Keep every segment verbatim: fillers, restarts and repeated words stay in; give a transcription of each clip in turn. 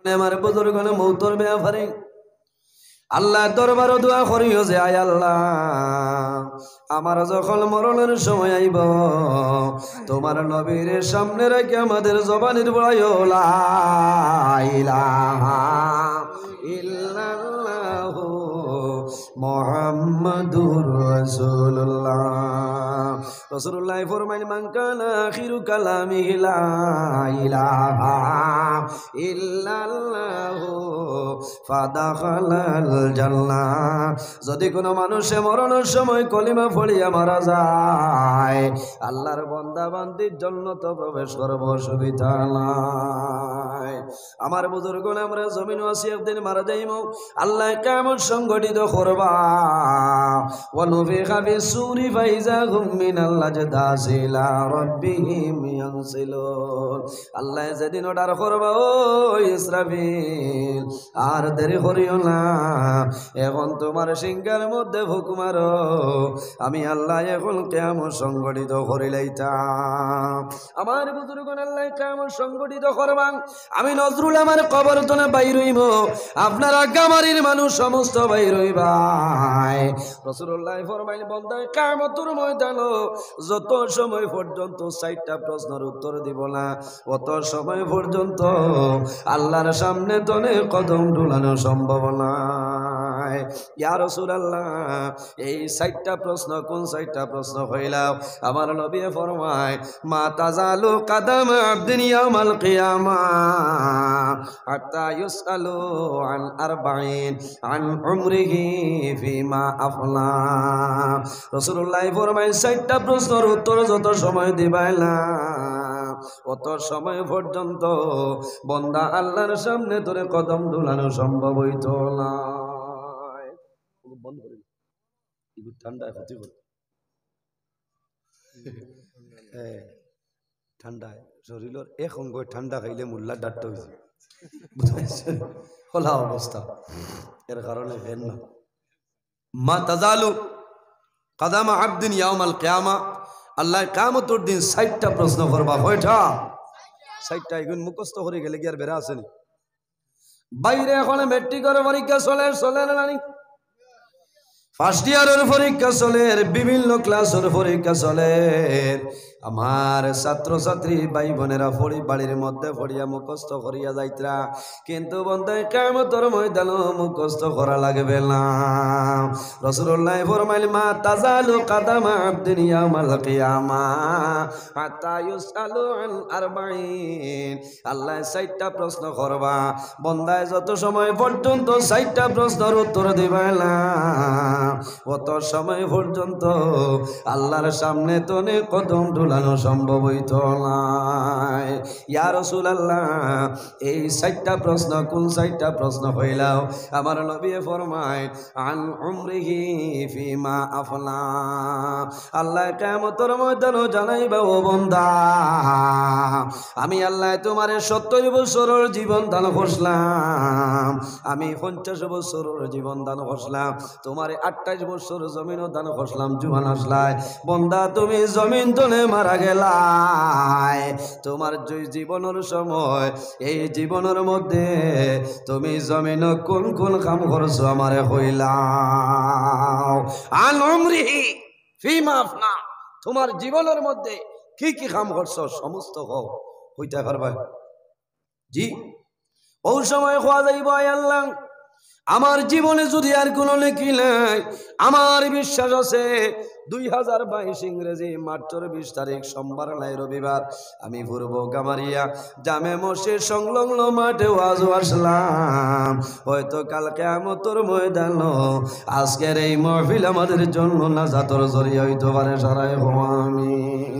আমার বুজুর্গনে মৌতর ব্যাপারে আল্লাহ দরবার দোয়া করিও যে আয় আল্লাহ আমার যখন মরণের সময় আইব তোমার নবীর সামনে রেখে আমাদের জবানের বড়াইও লা ইলাহা ইল্লাল্লাহু মুহাম্মাদুর রাসূলুল্লাহ। রাসূলুল্লাহ ফরমাইন মান কানা আখিরু কালামিহি লা ইলাহা ইল্লাল্লাহু ফাদাখালাল জান্নাহ। যদি কোনো মানুষে মরণের সময় কলিমা পড়িয়া মারা যায় আল্লাহর বান্দা বান্দির জান্নাত প্রবেশ করব, অসুবিধা নাই। আমার বুজুর্গণ আমরা জমিন ওয়াসিয়াত দিন মারা যাইব আল্লাহ কিয়ামত সংগঠিত করবা ওয়া নুফিখা বিসসূরি ফাইযা হুম মিনাল আজদাসি ইলা রাব্বিহিম ইয়ানসিলুন। আল্লাহ যেদিন অর্ডার করবা ও ইসরাফিল আর দেরি করিও না, এখন তোমার সিংহের মধ্যে ফুক মারো, আমি আল্লাহ এখন কিয়ামত সংগঠিত করিলাইতাম। আমার বুজুর্গণ আল্লাহ কিয়ামত সংগঠিত করবান, আমি নজরুল আমার কবর তনে বাইর হইব, আপনারা গামারির মানুষ সমস্ত বাইর হইবাই। রাসূলুল্লাহ ফরমাইল বান্দা কিয়ামতের ময়দানে যত সময় পর্যন্ত চারটা প্রশ্নের উত্তর দিব না অত সময় পর্যন্ত আল্লাহর সামনে তনে কদম ঢুলানো সম্ভব নয়। ইয়া রাসূলুল্লাহ এই চারটা প্রশ্ন কোন চারটা প্রশ্ন হইলাম? আমার নবী ফরমায় মা তাজালু কাদাম আবদিন ইয়াউমাল কিয়ামাহ হাত্তা ইউসআলু আন আরবাঈন আন উমরিহি ফিমা আফলা। রাসূলুল্লাহ ফরমায় চারটা প্রশ্নের উত্তর যত সময় দিবাইলা অত সময় পর্যন্ত বন্দা আল্লাহর সামনে তোরে কদম ঢুলানো সম্ভব হইত না। বন্ধ করে ঠান্ডায় ক্ষতি করে ঠান্ডায় শরীরের এক অঙ্গ ঠান্ডা খাইলে মুল্লা ডাক্ত হয়েছে হলা অবস্থা, এর কারণে হেন না। মা তাজালু কাদামা আবদিন ইয়াউমাল কিয়ামাহ, আল্লাহ কিয়ামতের দিন ষাটটা প্রশ্ন করবা। কয়টা? ষাটটা। এখন মুখস্থ করে গেলে কি আর বেড়া আসেনি? বাইরে এখন মেট্রিকের পরীক্ষা চলে চলে না নানি, ফার্স্ট ইয়ারের পরীক্ষা চলে, বিভিন্ন ক্লাসের পরীক্ষা চলে। আমার ছাত্র ছাত্রী ভাই বোনেরা পড়ি বাড়ির মধ্যে পড়িয়া মুখস্থ করিয়া যাইতরা, কিন্তু বন্ধু কিয়ামতের ময়দানে মুখস্থ করা লাগবে না। রাসূলুল্লাহ ফরমাইল মা তাজালু কাদামা আবদিন ইয়াউমাল কিয়ামাহ হাত্তা ইউসআলু আন আরবাঈন। আল্লাহ চারটা প্রশ্ন করবা, বন্দায় যত সময় পর্যন্ত চারটা প্রশ্নের উত্তর দিবা না অত সময় পর্যন্ত আল্লাহর সামনে তনে কদম ঢুলানো সম্ভব হইত নাই। ইয়া রাসূলুল্লাহ এই চারটা প্রশ্ন কোন চারটা প্রশ্ন হইলাও? আমার নবী ফরমায় আন উমরিহি ফিমা আফলা। আল্লাহ কিয়ামতের ময়দানে জানাইবা ও বান্দা আমি আল্লাহ তোমারে সত্তর বছরের জীবন দান করলাম, আমি পঞ্চাশ বছরের জীবন দান করলাম, তোমারে আটাইশ বছর জমিন দান করলাম জুয়ান আসলাই। বন্দা তুমি জমিন তনে মারা গেলাই, তোমার জীবনের সময় এই জীবনের মধ্যে তুমি জমিন কোন কোন কাম করছো আমারে কইলাও। আন উমরিহি ফিমা আফনা, তোমার জীবনের মধ্যে কি কি কাম করছো সমস্ত হও হইতে পারবা। জি ওই সময় খোয়া যাইব আয় আল্লাহ আমার জীবনে যদি আর কোনো নেকি নাই, আমার বিশ্বাস আছে দুই হাজার বাইশ ইংরেজি মার্চের বিশ তারিখ সোমবার নাই রবিবার আমি পূর্ব গামারিয়া জামে মসজিদ সংলগ্ন মাঠে ওয়াজ আসলাম। হয়তো কাল কিয়ামতের ময়দান আজকের এই মাহফিল আমাদের জন্য নাজাতের জরিয়া হইতে পারে। সারাই আমি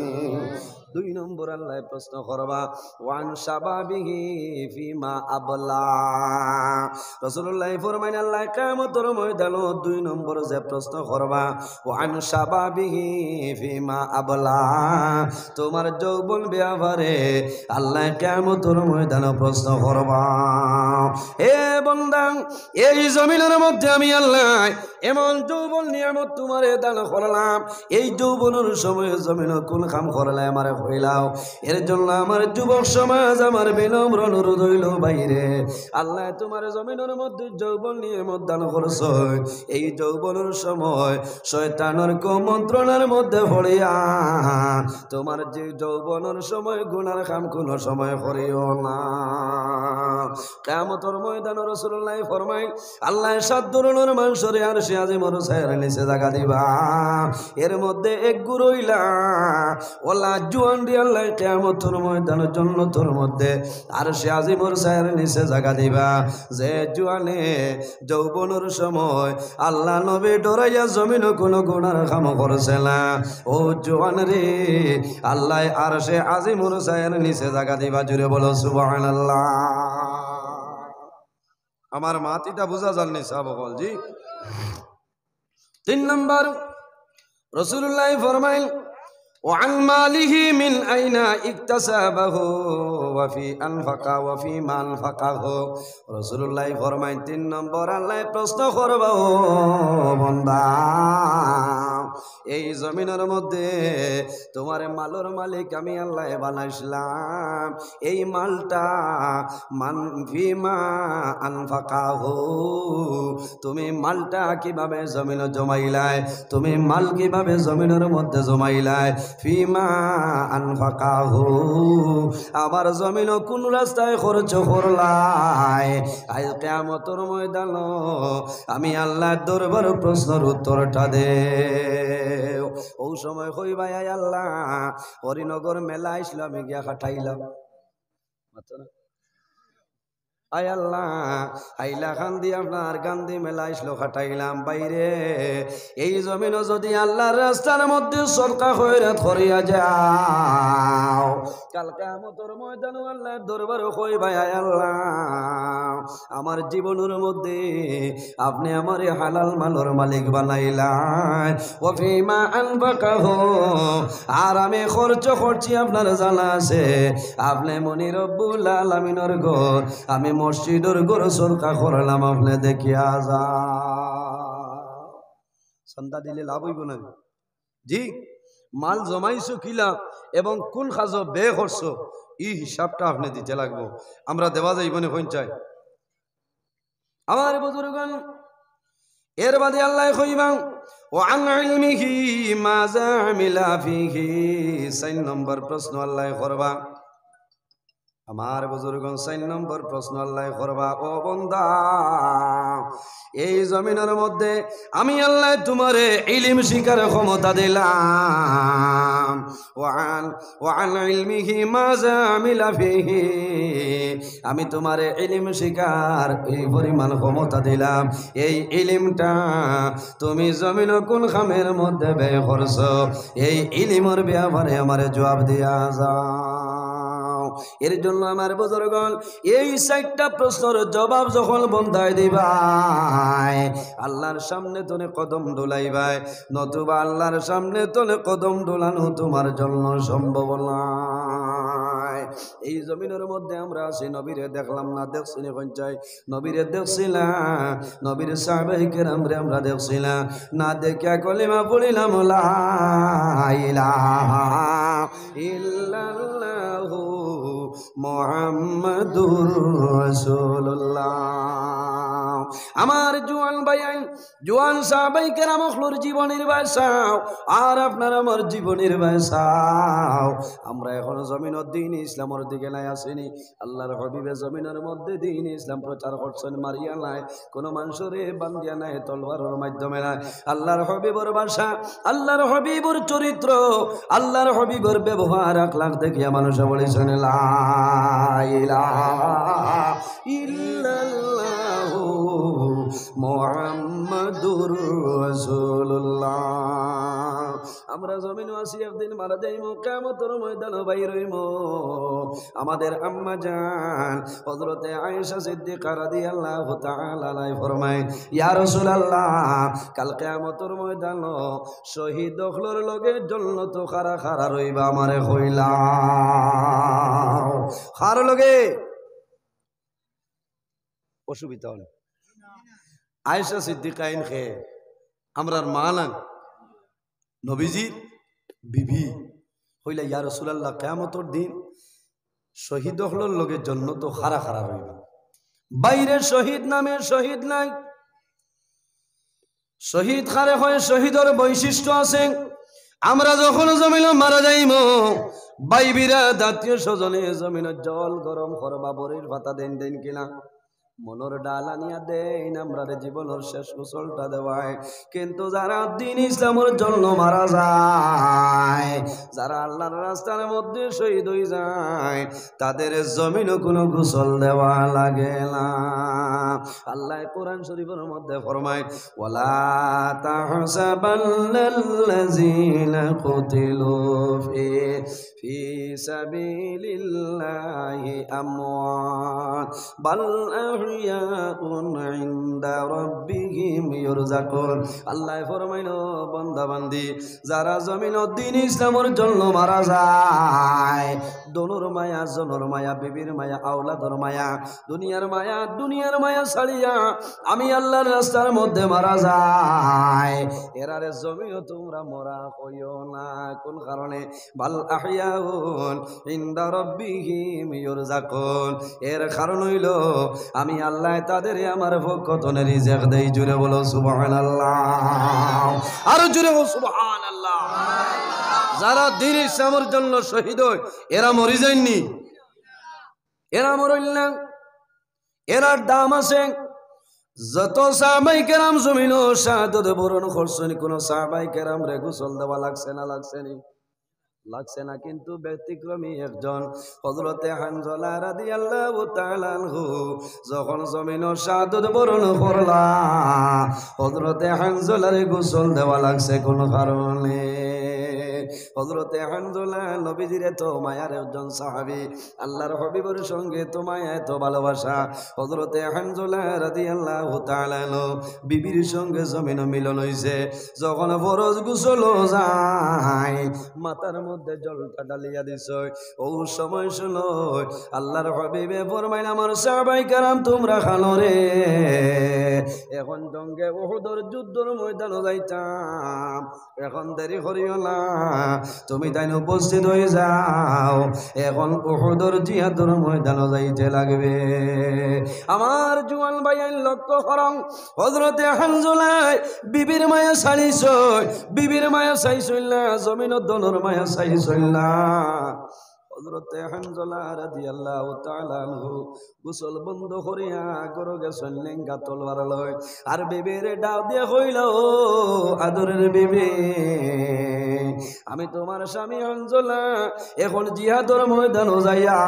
দুই নম্বর আল্লাহ প্রশ্ন করবা ওয়ান শাবাবিহি ফিমা আবলা। রাসূলুল্লাহ ফরমাইন আল্লাহ কিয়ামতের ময়দানে দুই নম্বর যে প্রশ্ন করবা ওয়ান শাবাবিহি ফিমা আবলা, তোমার যৌবন ব্যাপারে আল্লাহ কিয়ামতের ময়দানে প্রশ্ন করবা। হে বান্দা এই জমিনের মধ্যে আমি আল্লাহ এমন যৌবন নিয়ামত তোমারে দান করলাম এই যৌবনের সময় জমিন কোন কাম করলে আমারে হইলাও এর জন্য আমার যুবক সমাজ আমার বিনম্র অনুরোধ হইল বাইরে আল্লাহ তোমার জমিনের মধ্যে যৌবন নিয়ামত দান করছ এই যৌবনের সময় শয়তানের কুমন্ত্রণার মধ্যে পড়িয়া তোমার যে যৌবনের সময় গুনার কাম কোন সময় করিও না কিয়ামতের ময়দানে রাসূলুল্লাহ ফরমায় আল্লাহ সাত ধরনের মানুষরে আর সে আজিমর ছায়ার নিচে জায়গা দিবা এর মধ্যে এক গুরইলা ওলা জুয়ান দি আল্লাহ কিয়ামতের ময়দানে জান্নাতের মধ্যে আর সে আজিমর ছায়ার নিচে জায়গা দিবা যে জুয়ানে যৌবনের সময় আল্লাহ নবী ডরাইয়া জমিন কোন গুনার কাম করছে না ও জুয়ান রে আল্লাহ আর সে আজিমর ছায়ার নিচে জায়গা দিবা জুড়ে বলো সুবহানাল্লাহ আমার মাতিটা বুঝা যাননি সাহাবা জি তিন নম্বর রাসূলুল্লাহ ফরমাইল وعن ماله من أين اكتسبه وفي أنفقه وفي ما أنفقه رسول الله ফরমাইন তিন নম্বর আল্লাহ প্রশ্ন করবে ও বান্দা এই জমিনের মধ্যে তোমার মালের মালিক আমি আল্লাহ বানাইছিলাম এই মালটা মান ফিমা আনফাকাহু তুমি মালটা কিভাবে জমিনে জমাইলাই তুমি মাল কিভাবে জমিনের মধ্যে জমাইলাই ফিমা আনফাকাহু আবার জমিন কোন রাস্তায় খরচ করলাই আজ কিয়ামতের ময়দান আমি আল্লাহর দরবারে প্রশ্নের উত্তরটা দে ও সময় কইবা আয় আল্লাহ হরিনগর মেলা আইছিল আমি গিয়া খাটাইলাম আয় আল্লাহ আইলা কান্দি আপনার গান্ধী মেলা আসলো খাটাইলাম বাইরে এই জমিন যদি আল্লাহর রাস্তার মধ্যে সরকার খয়রাত করিয়া যাও কাল কিয়ামতের ময়দানে আল্লাহর দরবারে কইবা আয় আল্লাহ আমার জীবনের মধ্যে আপনি আমার হালাল মালের মালিক বানাইলেন ওয়া ফিমা আনফাকাহু আর আমি খরচ করছি আপনার জানা আছে আপনি মনি রব্বুল আলামিনের ঘর আমি মসজিদের ঘর সরকা করলাম আপনি দেখিয়া যা সন্ধ্যা দিলে লাভ হইব না জি মাল জমাইছো কিলা এবং কোন কাজ বে করছো এই হিসাবটা আপনি দিতে লাগবো আমরা দেওয়া যাইব না কোন চাই আমার বুজুর্গণ এর বাদে আল্লাহ কইবা ওয়া আন ইলমিহি মাযা আমিলা ফিহি চার নম্বর প্রশ্ন আল্লাহ করবা আমার বুজুর্গণ চার নম্বর প্রশ্ন আল্লাহ করবা ও বান্দা এই জমিনের মধ্যে আমি আল্লাহ তোমারে ইলম শিখার ক্ষমতা দিলাম ওয়ান ওয়ান ইলমিহি মাযা আমিলা ফিহি আমি তোমারে ইলম শিখার এই পরিমাণ ক্ষমতা দিলাম এই ইলমটা তুমি জমিন কোন খামের মধ্যে ব্যয় করছো এই ইলমের ব্যাপারে আমারে জবাব দিয়া যাও এর জন্য আমার বুজুর্গণ এই চারটা প্রশ্নের জবাব যখন বন্ধায় দিবাই আল্লাহর সামনে তোনে কদম ডোলাইবাই নতুবা আল্লাহর সামনে তোনে কদম ডোলানো তোমার জন্য সম্ভব নয় এই জমিনের মধ্যে আমরা আছি নবীরে দেখলাম না দেখছি না পঞ্চায় নবীরে দেখছিলাম নবীর সাহাবায়ে কেরামরে আমরা দেখছিলাম না দেখে কলিমা পড়িলাম লা ইলাহা ইল্লাল্লাহু মুহাম্মাদুর রাসূলুল্লাহ আমার জোয়ান ভাইয়াই জোয়ান সাহাবায়ে কেরাম হলোর জীবনের বাসাও আর আপনার আমার জীবনের বাসাও আমরা এখন জমিনের দ্বীন ইসলামের দিকে নাই আসেনি আল্লাহর হাবিবে জমিনের মধ্যে দ্বীন ইসলাম প্রচার করছেন মারিয়া নাই কোন মানুষরে বান্দিয়া নাই তলবারের মাধ্যমে নাই আল্লাহর হাবিবের ভাষা আল্লাহর হাবিবের চরিত্র আল্লাহর হাবিবের ব্যবহার আখলাক দেখিয়া মানুষ বলেছেন লা ইলাহা ইল্লাল্লাহু মুহাম্মাদুর রাসূলুল্লাহ আমরা জমিন আসি একদিন মারা যাইমু কিয়ামতের ময়দানে বাইর হইমু আমাদের আম্মা জান হযরত আয়েশা সিদ্দিকা রাদিয়াল্লাহু তাআলা আনহা ফরমায় ইয়া রাসূলুল্লাহ কাল কিয়ামতের ময়দানে শহীদ হলোর লগে জান্নাত খারা খারা রইবা আমারে কইলা খার লগে অসুবিধা হল আয়েশা সিদ্দিকাইন খে আমরার মানা নবীজির বিবি হইলা ইয়া রাসূলুল্লাহ কিয়ামতের দিন শহীদ হলর লোকের জন্য তো খারা খারা রইবা বাইরে শহীদ নামে শহীদ নাই শহীদ খারে হয় শহীদের বৈশিষ্ট্য আছে আমরা যখন জমিন মারা যাইম বাইবিরা জাতীয় স্বজনে জমিনের জল গরম করবা বরের ভাতা দেন দেন কিনা মনের ডাল আনিয়া দেন আমরা জীবনের শেষ গোসলটা দেওয়ায় কিন্তু যারা দিন ইসলামের জন্য মারা যায় যারা আল্লাহর রাস্তার মধ্যে শহীদ হয়ে যায় তাদের জমিনও কোনো গোসল দেওয়া লাগে না আল্লাহ কোরআন শরীফের মধ্যে ফরমায় ওয়ালা তাহসাবাল্লাযীনা কুতিলু ফি ফি সাবিলিল্লাহি আমওয়াত বাল আহইয়াউন ইনদা রাব্বিহিম ইরযাকুন আল্লাহ ফরমাইলো বান্দা বান্দি যারা জমিনের দ্বীন ইসলামের জন্য মারা যায় দোনোর মায়া জনর মায়া বিবির মায়া আওলাদর মায়া দুনিয়ার মায়া দুনিয়ার মায়া ছাড়িয়া আমি আল্লাহর রাস্তার মধ্যে মারা যায় এরারে জমিও তোমরা মরা হইও না কোন কারণে বাল আহইয়াউন ইনদা রাব্বিহিম ইরযাকুন এর কারণ হইল আমি আল্লাহ তাদের আমার পক্ষে রিজিক দেই জুড়ে বলো সুবহানাল্লাহ আর জুড়ে বলো সুবহানাল্লাহ যারা দ্বীন ইসলামের জন্য শহীদ হয় এরা মরে যায়নি এরা মরল না এরার দাম আছে যত সাহাবায়ে কেরাম জমিন শাহাদাত বরণ করছেন কোন সাহাবায়ে কেরাম রে গোসল দেওয়া লাগছে না লাগছে না লাগছে না কিন্তু ব্যতিক্রমী একজন হযরতে হানজালা রাদিয়াল্লাহু তাআলা আনহু যখন জমিনের শাহাদাত বরণ করলা হযরতে হানজালার গোসল দেওয়া লাগছে কোন কারণে হযরতে হানজালা নবীজির তো মায়ার একজন সাহাবী আল্লাহর হাবিবের সঙ্গে তো মায়া তো ভালোবাসা হযরতে হানজালা রাদিয়াল্লাহু তাআলা আনহু বিবির সঙ্গে জমিন মিলন হইছে যখন ফরজ গোসল যায় মাথার মধ্যে জলটা ঢালিয়া দিছ ও সময় শুনো আল্লাহর হাবিবে ফরমাইল আমার সাহাবায়ে কেরাম তোমরা খানো রে এখন জঙ্গে উহুদের যুদ্ধের ময়দানে যাইতাম এখন দেরি করিও না তুমি তাই উপস্থিত হয়ে যাও এখন উহুদের জিহাদের ময়দানে যাইতে লাগবে আমার জওয়ান ভাইয়ের লক্ষ্য করং হযরতে হানজালা বিবির মায়া ছাড়িছ বিবির মায়া চাইছিল না জমিনের দনর মায়া চাইছিল না হযরতে হানজালা রাদিয়াল্লাহু তাআলা আনহু গোসল বন্ধ করিয়া গরো গেছেন লেঙ্গা তলোয়ার লয় আর বিবির ডাও দিয়ে কইল ও আদরের বিবি আমি তোমার স্বামী হানজালা এখন জিহাদের ময়দানে যাইয়া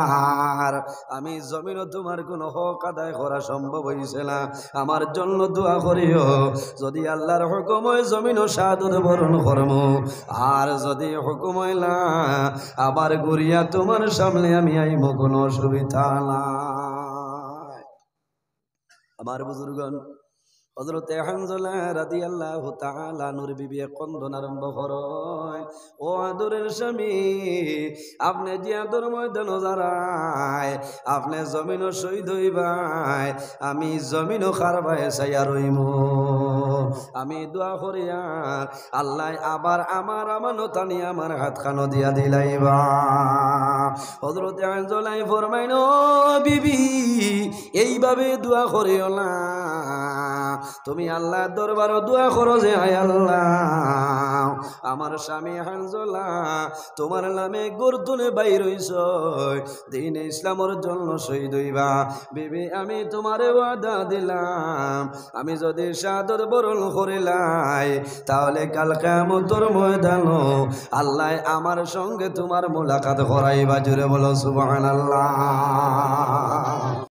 আমি জমিনে তোমার কোনো হক আদায় করা সম্ভব হইছে না আমার জন্য দোয়া করিও যদি আল্লাহর হুকুম হয় জমিনে শাহাদাত বরণ করমু আর যদি হুকুম হয় না আবার গুরিয়া তোমার সামনে আমি আইব কোনো অসুবিধা নাই আমার বুজুর্গণ হযরতে হানজালা রাদিয়াল্লাহু তাআলা নূর বিবি কন্দন আরম্ভ করেন ও আদরের স্বামী আপনি জিহাদের ময়দানে যারায় আপনি জমিন শহীদ হইবাই আমি জমিন খারবায় চাইয়া রইমু আমি দোয়া করিয়া আল্লাহ আবার আমার আমানত আনি আমার হাতখানো দিয়া দিলাইবা হযরতে হানজালা ফরমাইন ও বিবি এইভাবে দোয়া করিও না তুমি আল্লাহর দরবারে দোয়া করো যে আয় আল্লাহ আমার স্বামী হানজালা তোমার নামে গর্দনে বাইর হইছ দ্বীন ইসলামের জন্য শহীদ হইবা বিবি আমি তোমারে ওয়াদা দিলাম আমি যদি শাহাদাত বরণ করিলাই তাহলে কাল কিয়ামতের ময়দানে আল্লাহ আমার সঙ্গে তোমার মুলাকাত করাইবা জুড়ে বলো সুবহানাল্লাহ।